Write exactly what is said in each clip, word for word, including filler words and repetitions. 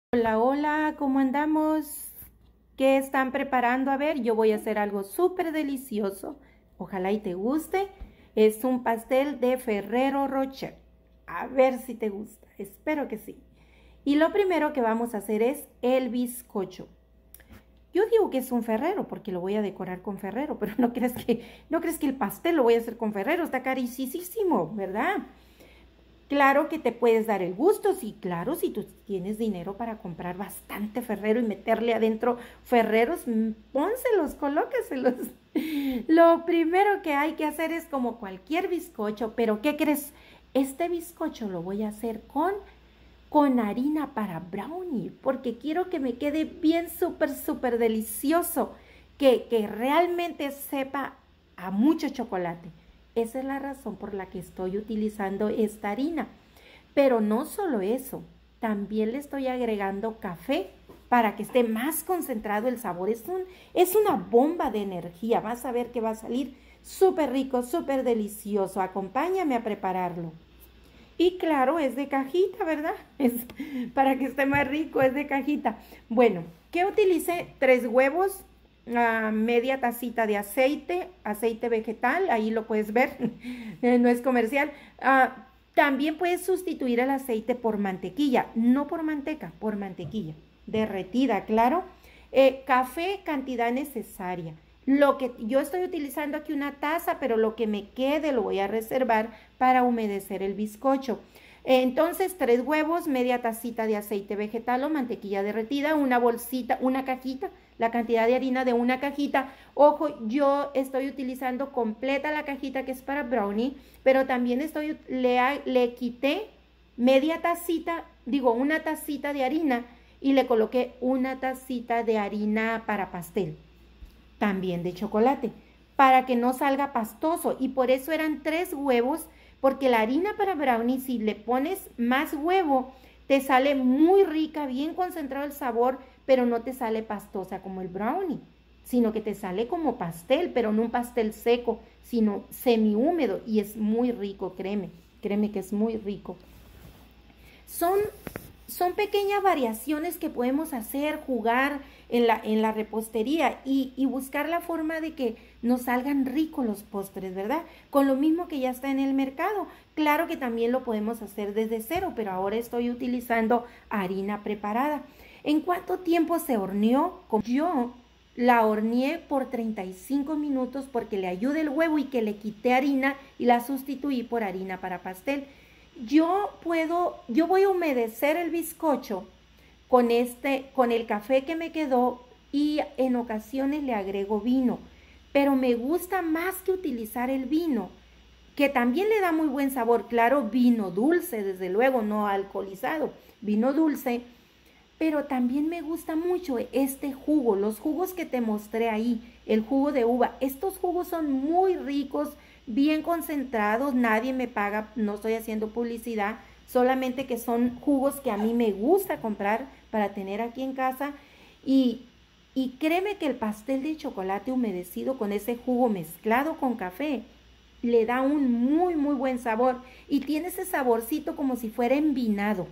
Hola, hola, ¿cómo andamos? ¿Qué están preparando? A ver, yo voy a hacer algo súper delicioso. Ojalá y te guste. Es un pastel de Ferrero Rocher. A ver si te gusta. Espero que sí. Y lo primero que vamos a hacer es el bizcocho. Yo digo que es un Ferrero porque lo voy a decorar con Ferrero, pero no crees que, no crees que el pastel lo voy a hacer con Ferrero. Está carísimo, ¿verdad? Claro que te puedes dar el gusto, sí, claro, si tú tienes dinero para comprar bastante Ferrero y meterle adentro Ferreros, pónselos, colócaselos. Lo primero que hay que hacer es como cualquier bizcocho, pero ¿qué crees? Este bizcocho lo voy a hacer con, con harina para brownie, porque quiero que me quede bien súper, súper delicioso, que, que realmente sepa a mucho chocolate. Esa es la razón por la que estoy utilizando esta harina. Pero no solo eso, también le estoy agregando café para que esté más concentrado el sabor. Es, un, es una bomba de energía. Vas a ver que va a salir súper rico, súper delicioso. Acompáñame a prepararlo. Y claro, es de cajita, ¿verdad? Es para que esté más rico, es de cajita. Bueno, ¿qué utilicé? Tres huevos, uh, media tacita de aceite, aceite vegetal, ahí lo puedes ver, no es comercial. Uh, también puedes sustituir el aceite por mantequilla, no por manteca, por mantequilla, derretida, claro. Eh, café, cantidad necesaria. Lo que yo estoy utilizando aquí una taza, pero lo que me quede lo voy a reservar para humedecer el bizcocho. Entonces, tres huevos, media tacita de aceite vegetal o mantequilla derretida, una bolsita, una cajita, la cantidad de harina de una cajita. Ojo, yo estoy utilizando completa la cajita que es para brownie, pero también estoy, le, le quité media tacita, digo, una tacita de harina y le coloqué una tacita de harina para pastel, también de chocolate, para que no salga pastoso. Y por eso eran tres huevos, porque la harina para brownie, si le pones más huevo, te sale muy rica, bien concentrado el sabor, pero no te sale pastosa como el brownie, sino que te sale como pastel, pero no un pastel seco, sino semihúmedo, y es muy rico, créeme, créeme que es muy rico. Son Son pequeñas variaciones que podemos hacer, jugar en la, en la repostería y, y buscar la forma de que nos salgan ricos los postres, ¿verdad? Con lo mismo que ya está en el mercado. Claro que también lo podemos hacer desde cero, pero ahora estoy utilizando harina preparada. ¿En cuánto tiempo se horneó? Yo la horneé por treinta y cinco minutos porque le ayude el huevo y que le quité harina y la sustituí por harina para pastel. Yo puedo, yo voy a humedecer el bizcocho con este, con el café que me quedó y en ocasiones le agrego vino, pero me gusta más que utilizar el vino, que también le da muy buen sabor, claro, vino dulce, desde luego, no alcoholizado, vino dulce, pero también me gusta mucho este jugo, los jugos que te mostré ahí, el jugo de uva, estos jugos son muy ricos, bien concentrados, nadie me paga, no estoy haciendo publicidad, solamente que son jugos que a mí me gusta comprar para tener aquí en casa y, y créeme que el pastel de chocolate humedecido con ese jugo mezclado con café le da un muy muy buen sabor y tiene ese saborcito como si fuera envinado,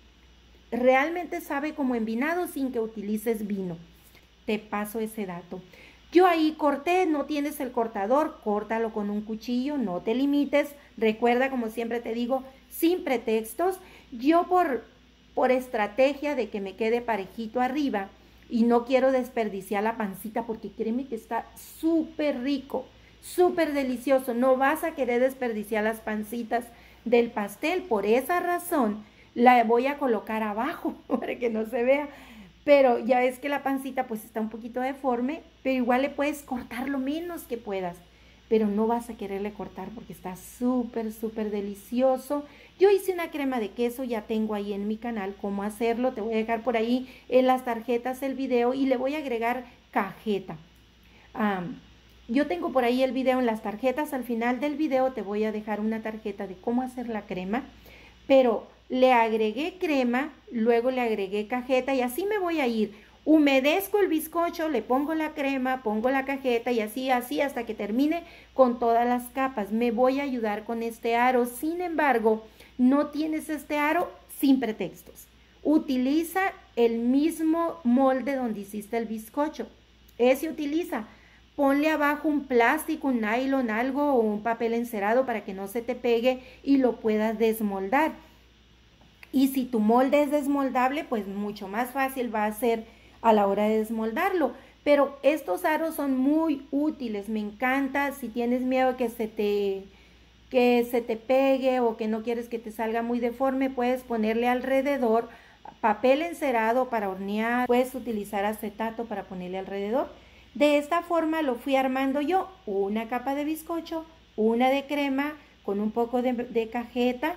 realmente sabe como envinado sin que utilices vino, te paso ese dato. Yo ahí corté, no tienes el cortador, córtalo con un cuchillo, no te limites. Recuerda, como siempre te digo, sin pretextos. Yo por, por estrategia de que me quede parejito arriba y no quiero desperdiciar la pancita porque créeme que está súper rico, súper delicioso. No vas a querer desperdiciar las pancitas del pastel. Por esa razón la voy a colocar abajo para que no se vea. Pero ya ves que la pancita pues está un poquito deforme, pero igual le puedes cortar lo menos que puedas, pero no vas a quererle cortar porque está súper, súper delicioso. Yo hice una crema de queso, ya tengo ahí en mi canal cómo hacerlo, te voy a dejar por ahí en las tarjetas el video y le voy a agregar cajeta. Um, yo tengo por ahí el video en las tarjetas, al final del video te voy a dejar una tarjeta de cómo hacer la crema, pero le agregué crema, luego le agregué cajeta y así me voy a ir. Humedezco el bizcocho, le pongo la crema, pongo la cajeta y así, así hasta que termine con todas las capas. Me voy a ayudar con este aro, sin embargo, no tienes este aro sin pretextos. utiliza el mismo molde donde hiciste el bizcocho. Ese utiliza. Ponle abajo un plástico, un nylon, algo o un papel encerado para que no se te pegue y lo puedas desmoldar. Y si tu molde es desmoldable, pues mucho más fácil va a ser a la hora de desmoldarlo. Pero estos aros son muy útiles, me encanta. Si tienes miedo que se te, que se te pegue o que no quieres que te salga muy deforme, puedes ponerle alrededor papel encerado para hornear. Puedes utilizar acetato para ponerle alrededor. De esta forma lo fui armando yo, una capa de bizcocho, una de crema con un poco de, de cajeta.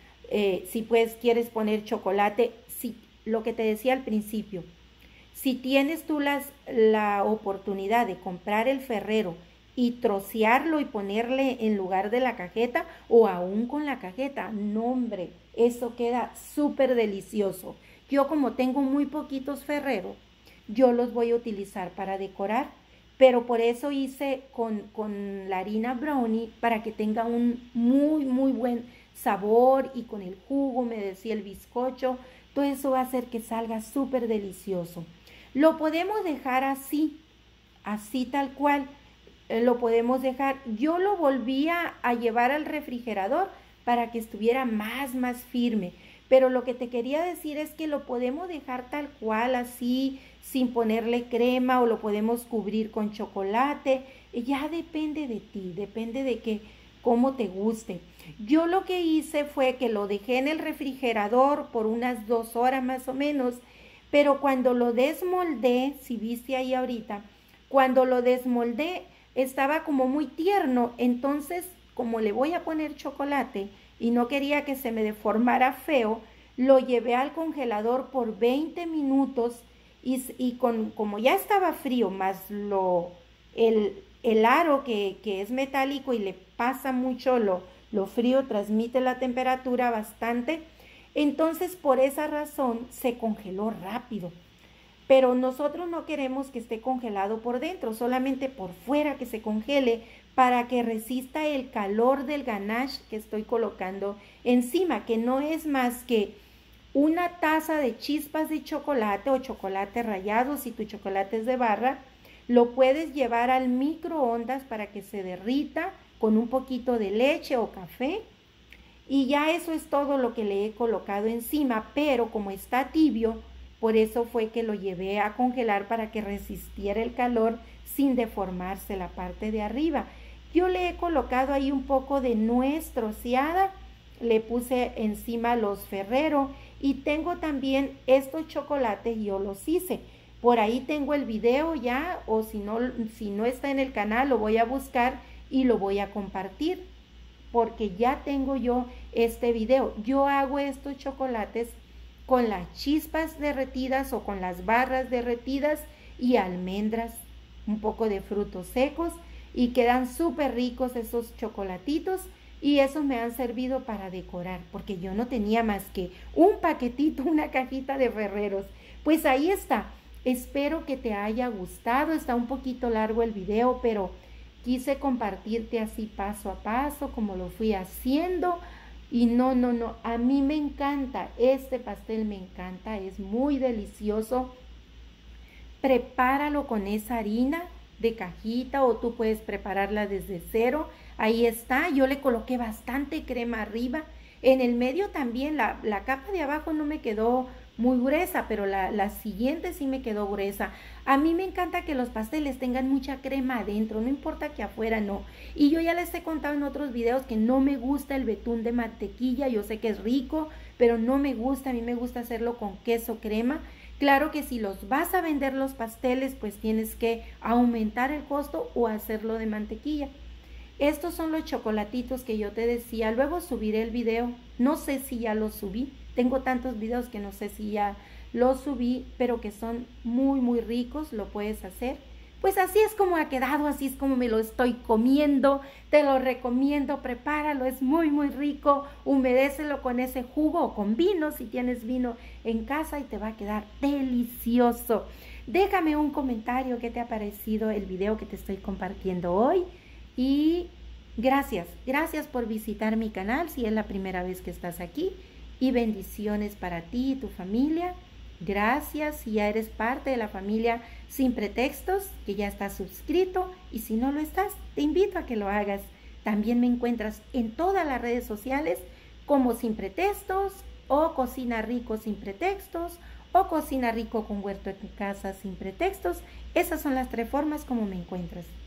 Eh, si pues quieres poner chocolate, si, lo que te decía al principio, si tienes tú las, la oportunidad de comprar el Ferrero y trocearlo y ponerle en lugar de la cajeta o aún con la cajeta, no hombre, eso queda súper delicioso. Yo como tengo muy poquitos Ferrero, yo los voy a utilizar para decorar, pero por eso hice con, con la harina brownie para que tenga un muy, muy buen sabor y con el jugo, me decía el bizcocho, todo eso va a hacer que salga súper delicioso. Lo podemos dejar así, así tal cual, eh, lo podemos dejar. Yo lo volvía a llevar al refrigerador para que estuviera más, más firme. Pero lo que te quería decir es que lo podemos dejar tal cual, así, sin ponerle crema o lo podemos cubrir con chocolate. Ya depende de ti, depende de que, cómo te guste. Yo lo que hice fue que lo dejé en el refrigerador por unas dos horas más o menos, pero cuando lo desmoldé, si viste ahí ahorita, cuando lo desmoldé estaba como muy tierno, entonces como le voy a poner chocolate y no quería que se me deformara feo, lo llevé al congelador por veinte minutos y, y con, como ya estaba frío, más lo, el, el aro que, que es metálico y le pasa mucho lo, lo frío, transmite la temperatura bastante, entonces por esa razón se congeló rápido. Pero nosotros no queremos que esté congelado por dentro, solamente por fuera que se congele para que resista el calor del ganache que estoy colocando encima, que no es más que una taza de chispas de chocolate o chocolate rallado. Si tu chocolate es de barra, lo puedes llevar al microondas para que se derrita con un poquito de leche o café. Y ya eso es todo lo que le he colocado encima, pero como está tibio, por eso fue que lo llevé a congelar para que resistiera el calor sin deformarse la parte de arriba. Yo le he colocado ahí un poco de nuez troceada, le puse encima los Ferrero y tengo también estos chocolates, yo los hice. Por ahí tengo el video ya, o si no, si no está en el canal, lo voy a buscar y lo voy a compartir, porque ya tengo yo este video. Yo hago estos chocolates con las chispas derretidas o con las barras derretidas y almendras, un poco de frutos secos, y quedan súper ricos esos chocolatitos, y esos me han servido para decorar, porque yo no tenía más que un paquetito, una cajita de Ferreros. Pues ahí está. Espero que te haya gustado. Está un poquito largo el video, pero quise compartirte así paso a paso como lo fui haciendo. Y no, no, no, a mí me encanta, este pastel me encanta, es muy delicioso. Prepáralo con esa harina de cajita o tú puedes prepararla desde cero. Ahí está, yo le coloqué bastante crema arriba. En el medio también, la, la capa de abajo no me quedó muy gruesa, pero la, la siguiente sí me quedó gruesa. A mí me encanta que los pasteles tengan mucha crema adentro, no importa que afuera no. Y yo ya les he contado en otros videos que no me gusta el betún de mantequilla. Yo sé que es rico, pero no me gusta. A mí me gusta hacerlo con queso crema. Claro que si los vas a vender los pasteles, pues tienes que aumentar el costo o hacerlo de mantequilla. Estos son los chocolatitos que yo te decía. Luego subiré el video. No sé si ya los subí. Tengo tantos videos que no sé si ya los subí, pero que son muy, muy ricos. Lo puedes hacer. Pues así es como ha quedado, así es como me lo estoy comiendo. Te lo recomiendo, prepáralo, es muy, muy rico. Humedécelo con ese jugo o con vino, si tienes vino en casa, y te va a quedar delicioso. Déjame un comentario qué te ha parecido el video que te estoy compartiendo hoy. Y gracias, gracias por visitar mi canal si es la primera vez que estás aquí. y bendiciones para ti y tu familia. Gracias si ya eres parte de la familia Sin Pretextos, que ya estás suscrito, y si no lo estás, te invito a que lo hagas. También me encuentras en todas las redes sociales como Sin Pretextos, o Cocina Rico Sin Pretextos, o Cocina Rico con Huerto en tu casa Sin Pretextos. Esas son las tres formas como me encuentras.